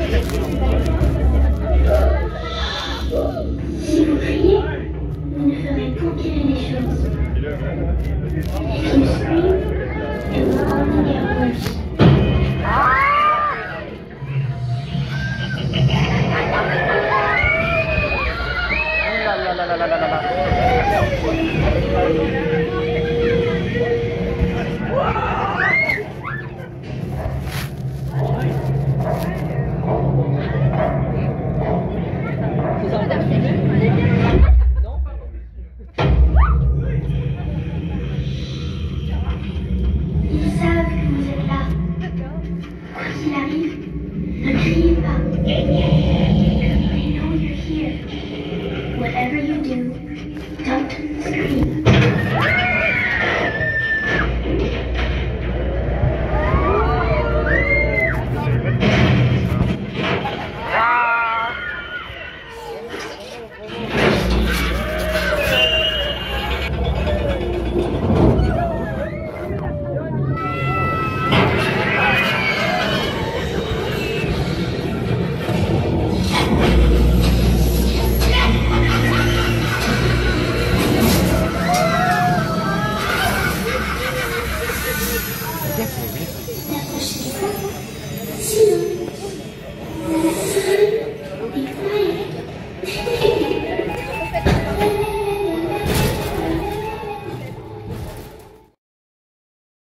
Si vous criez, vous ne ferez qu'empirer les choses. If you scream, it will only get worse. Ils savent que vous êtes là. Quoi qu'il arrive, ne criez pas.